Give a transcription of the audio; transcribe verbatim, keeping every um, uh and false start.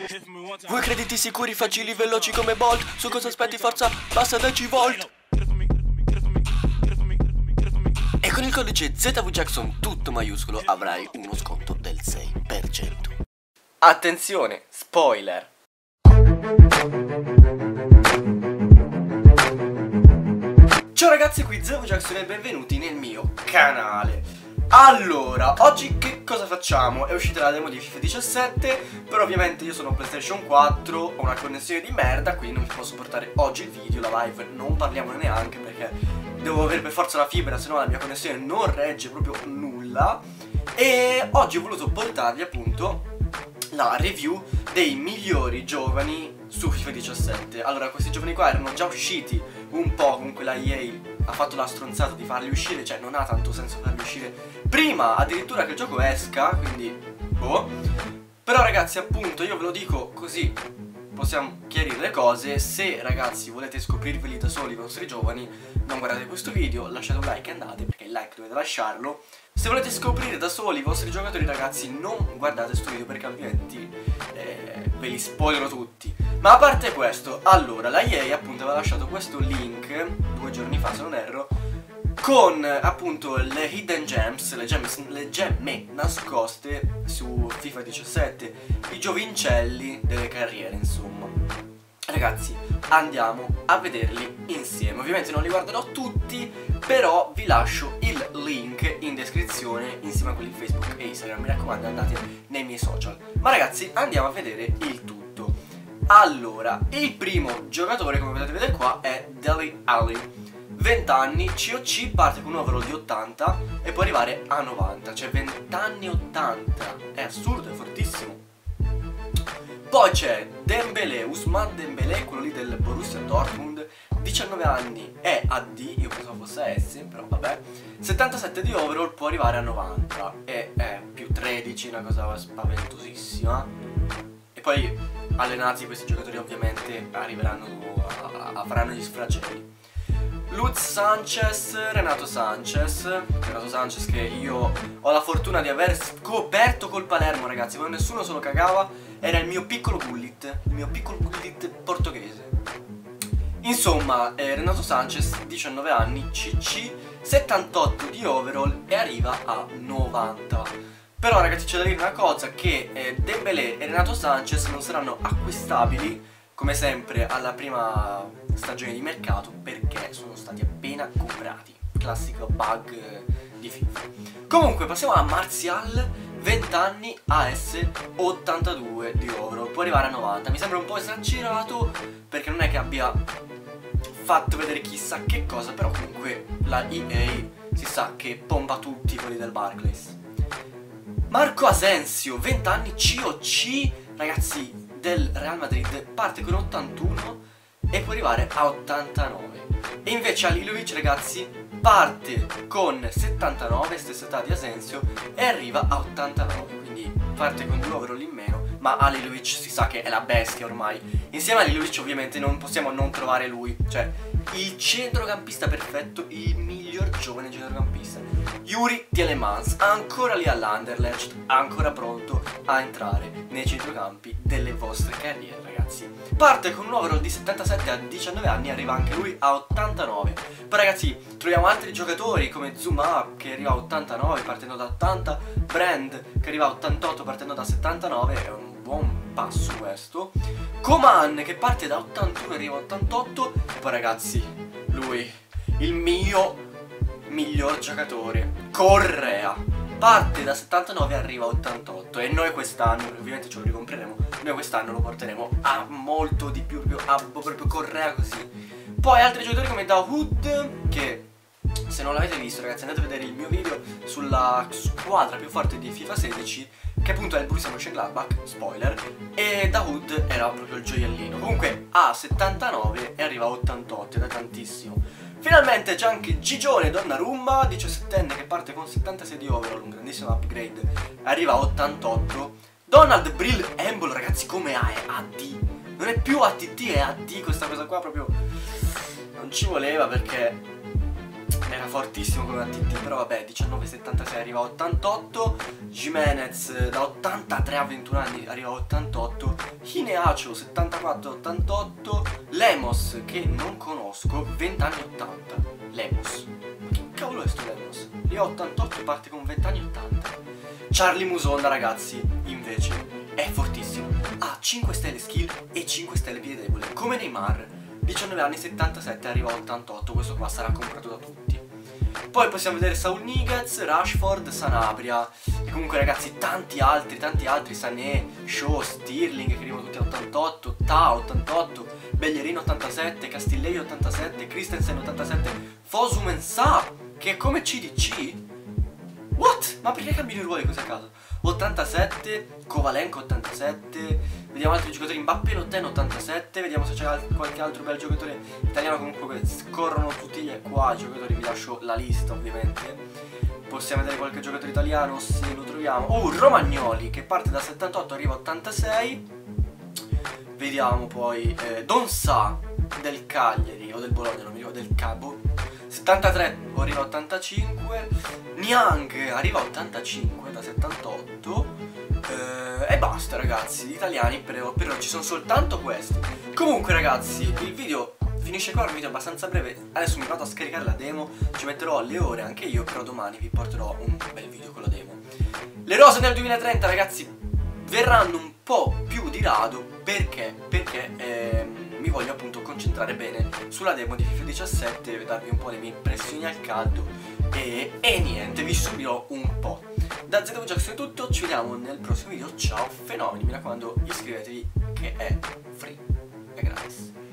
Vuoi crediti sicuri, facili, veloci come Bolt? Su cosa aspetti, forza, passa dieci volt. E con il codice Z V Jackson tutto maiuscolo avrai uno sconto del sei per cento. Attenzione, spoiler. Ciao ragazzi, qui Z V Jackson e benvenuti nel mio canale. Allora, oggi che cosa facciamo? È uscita la demo di FIFA diciassette, però ovviamente io sono PlayStation quattro, ho una connessione di merda, quindi non vi posso portare oggi il video, la live non parliamone neanche perché devo avere per forza la fibra, se no la mia connessione non regge proprio nulla. E oggi ho voluto portarvi appunto la review dei migliori giovani su FIFA diciassette. Allora, questi giovani qua erano già usciti un po', comunque la E A ha fatto la stronzata di farli uscire, cioè non ha tanto senso farli uscire prima addirittura che il gioco esca, quindi boh. Però ragazzi, appunto, io ve lo dico così possiamo chiarire le cose. Se ragazzi volete scoprirveli da soli i vostri giovani, non guardate questo video, lasciate un like e andate, perché il like dovete lasciarlo. Se volete scoprire da soli i vostri giocatori ragazzi, non guardate questo video perché altrimenti eh, ve li spoilerò tutti. Ma a parte questo, allora, la E A appunto aveva lasciato questo link due giorni fa se non erro, con appunto le hidden gems, le gemme, le gemme nascoste su FIFA diciassette, i giovincelli delle carriere insomma. Ragazzi, andiamo a vederli insieme. Ovviamente non li guarderò tutti, però vi lascio il link in descrizione insieme a quelli di Facebook e Instagram. Mi raccomando, andate nei miei social. Ma ragazzi, andiamo a vedere il tutto. Allora, il primo giocatore, come potete vedere qua, è Dele Alli, venti anni, C O C, parte con un overall di ottanta e può arrivare a novanta, cioè venti anni ottanta, è assurdo, è fortissimo. Poi c'è Dembélé, Ousmane Dembélé, quello lì del Borussia Dortmund, diciannove anni, è A D, io pensavo fosse A S, però vabbè, settantasette di overall, può arrivare a novanta, e è più tredici, una cosa spaventosissima. E poi allenati questi giocatori ovviamente arriveranno a, a faranno gli sfracelli. Luz Sanchez, Renato Sanchez, Renato Sanchez che io ho la fortuna di aver scoperto col Palermo ragazzi, quando nessuno se lo cagava, era il mio piccolo Gullit, il mio piccolo Gullit portoghese. Insomma, eh, Renato Sanchez, diciannove anni, C C, settantotto di overall e arriva a novanta. Però ragazzi c'è da dire una cosa, che eh, Dembélé e Renato Sanchez non saranno acquistabili come sempre alla prima stagione di mercato perché sono stati appena comprati. Classico bug eh, di FIFA. Comunque passiamo a Martial, venti anni, A S, ottantadue di overall, può arrivare a novanta. Mi sembra un po' esagerato perché non è che abbia fatto vedere chissà che cosa, però comunque la E A si sa che pompa tutti quelli del Barclays. Marco Asensio, venti anni, C O C, ragazzi, del Real Madrid, parte con ottantuno e può arrivare a ottantanove. E invece Alilovic, ragazzi, parte con settantanove, stessa età di Asensio, e arriva a ottantanove, quindi parte con due overall in meno, ma Alilovic si sa che è la bestia ormai. Insieme a Alilovic ovviamente non possiamo non trovare lui, cioè il centrocampista perfetto, il miglior giovane centrocampista, Yuri Tielemans, ancora lì all'Anderlecht, ancora pronto a entrare nei centrocampi delle vostre carriere ragazzi. Parte con un overall di settantasette a diciannove anni e arriva anche lui a ottantanove. Poi ragazzi troviamo altri giocatori come Zuma che arriva a ottantanove partendo da ottanta, Brand che arriva a ottantotto partendo da settantanove, è un buon passo questo. Coman che parte da ottantuno e arriva a ottantotto. E poi ragazzi, lui, il mio miglior giocatore, Correa, parte da settantanove e arriva a ottantotto. E noi quest'anno, ovviamente ce lo ricompreremo, noi quest'anno lo porteremo a molto di più, proprio, a proprio Correa così. Poi altri giocatori come Dahoud, che se non l'avete visto ragazzi andate a vedere il mio video sulla squadra più forte di FIFA sedici, che appunto è il Borussia Mönchengladbach, spoiler, e Dahoud era proprio il gioiellino. Comunque ha settantanove e arriva a ottantotto ed è tantissimo. Finalmente c'è anche Gigione Donnarumma, diciassettenne che parte con settantasei di overall, un grandissimo upgrade, arriva a ottantotto. Donald Brill Embol, ragazzi, come A è A D, non è più A T T, è A D, questa cosa qua proprio non ci voleva perché era fortissimo come A T T, però vabbè, diciannove settantasei arriva a ottantotto, Jimenez da ottantatré a ventuno anni arriva a ottantotto, Ineacho settantaquattro ottantotto, Lemos che non conosco, venti anni ottanta, Lemos, ma che cavolo è sto Lemos? Arriva a ottantotto e parte con venti anni ottanta. Charlie Musonda ragazzi, invece, è fortissimo, ha cinque stelle skill e cinque stelle piede debole, come Neymar, diciannove anni settantasette arriva a ottantotto, questo qua sarà comprato da tutti. Poi possiamo vedere Saul Niguez, Rashford, Sanabria e comunque ragazzi tanti altri, tanti altri, Sané, Shaw, Stirling che arrivano tutti a ottantotto, Ta ottantotto, Bellerin ottantasette, Castillejo ottantasette, Christensen ottantasette, Fosu Mensah che è come C D C? What? Ma perché cambiano i ruoli così a caso? ottantasette, Kovalenko ottantasette, vediamo altri giocatori, Mbappé Lotten ottantasette, vediamo se c'è al qualche altro bel giocatore italiano, comunque scorrono tutti qua i giocatori, vi lascio la lista ovviamente. Possiamo vedere qualche giocatore italiano se lo troviamo. Oh, Romagnoli che parte da settantotto arriva a ottantasei. Vediamo poi eh, Donsa del Cagliari o del Bologna, non mi ricordo, del Cabo settantatré arriva a ottantacinque, Niang arriva a ottantacinque da settantotto eh, e basta ragazzi, gli italiani però, però ci sono soltanto questi. Comunque ragazzi, il video finisce qua, un video abbastanza breve, adesso mi vado a scaricare la demo, ci metterò le ore anche io, però domani vi porterò un bel video con la demo. Le rose nel duemilatrenta ragazzi verranno un po' più di rado, perché? Perché ehm, mi voglio appunto concentrare bene sulla demo di FIFA diciassette, darvi un po' le mie impressioni al caldo e, e niente, vi stupirò un po'. Da Z V Jackson è tutto, ci vediamo nel prossimo video, ciao fenomeni, mi raccomando iscrivetevi che è free e gratis.